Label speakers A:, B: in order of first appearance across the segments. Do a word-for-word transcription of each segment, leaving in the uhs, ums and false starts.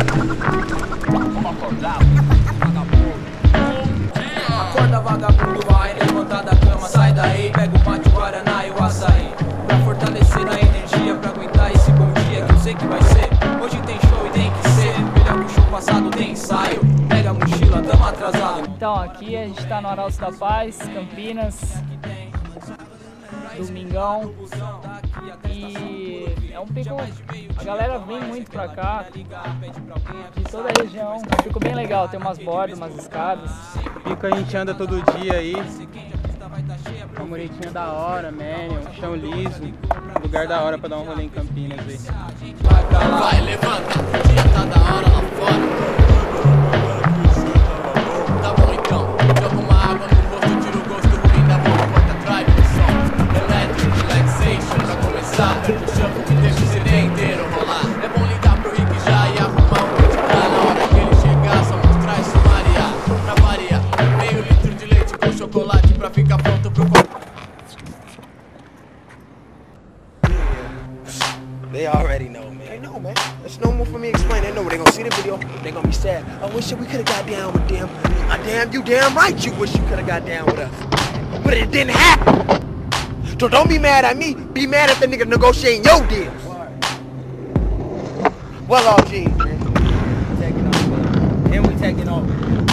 A: Acorda, vagabundo, vai levantar da cama, sai daí, pega o mate, o guaraná e o açaí, pra fortalecer a energia, pra aguentar esse bom dia que eu sei que vai ser. Hoje tem show e tem que ser melhor que o show passado, tem ensaio. Pega a mochila, tamo atrasado.
B: Então aqui a gente tá no Arautos da Paz, Campinas, domingão, e é um pico, a galera vem muito pra cá, de toda a região, ficou bem legal, tem umas bordas, umas escadas.
C: Pico a gente anda todo dia aí, uma muretinha da hora, man, um chão liso, um lugar da hora pra dar um rolê em Campinas aí.
A: Vai, levanta, o dia tá da hora lá fora. Tá bom então, joga uma água no rosto, tira o gosto ruim da boca, bota drive no som. Electric relaxation, pra começar, perde o shuffle que deixa o C D inteiro rolar. É bom ligar pro Rick já e arrumar um kit pra na hora que ele chegar, só mostrar e sumariar. Pra variar, meio litro de leite com chocolate pra ficar pronto pro copo.
D: They already know, man. They know, man. It's no more for me to explain. They know they gonna see the video. They gonna be sad. I wish we could have got down with them. I damn you, damn right you wish you could have got down with us. But it didn't happen. So don't be mad at me. Be mad at the nigga negotiating your deals. Well, all G's, man.
C: Taking off, man. And we taking off.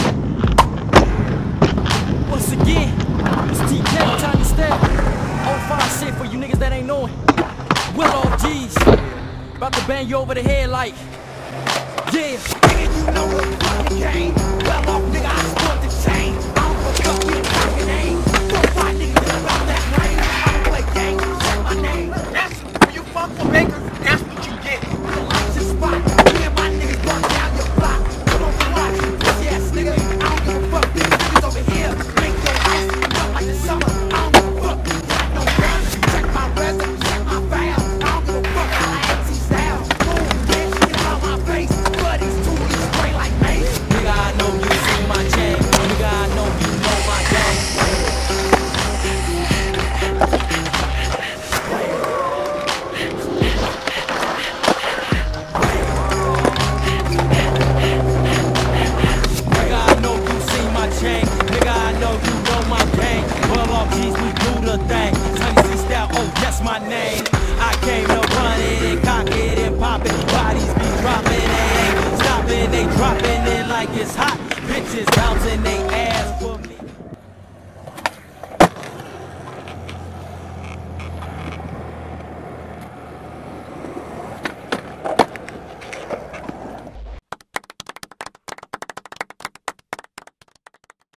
E: Once again, it's T K, time to step. Oh, fine shit for you niggas that ain't knowing. Will all G's, about to bang you over the head like, yeah.
D: Nigga, you know what the fucking game. Well off, nigga, I sport the chain. I don't fuck up your fucking name. Don't find niggas about that lane. I don't play games, say my name. That's when you fuck with makers, that's what you get. Watch your spot. Me and my niggas run down your block. Come on, watch, pussy ass nigga. I don't give a fuck, these niggas over here make your ass jump like the summer. I don't give a fuck, got no gun. Check my resume, check my file. I don't give a fuck how I act these styles. Boom, bitch, get out my face. Buddies, two weeks straight like mace.
E: Nigga, I know you see my chain. Nigga, I know you know my game. Nigga, I know you see my chain. Nigga, I know you know my game. Well, all G's, we do the thing. Sunny C style, oh, that's my name. I came to run it and cock it and pop it. Bodies be dropping, they ain't stopping. They dropping it like it's hot. Bitches bouncing they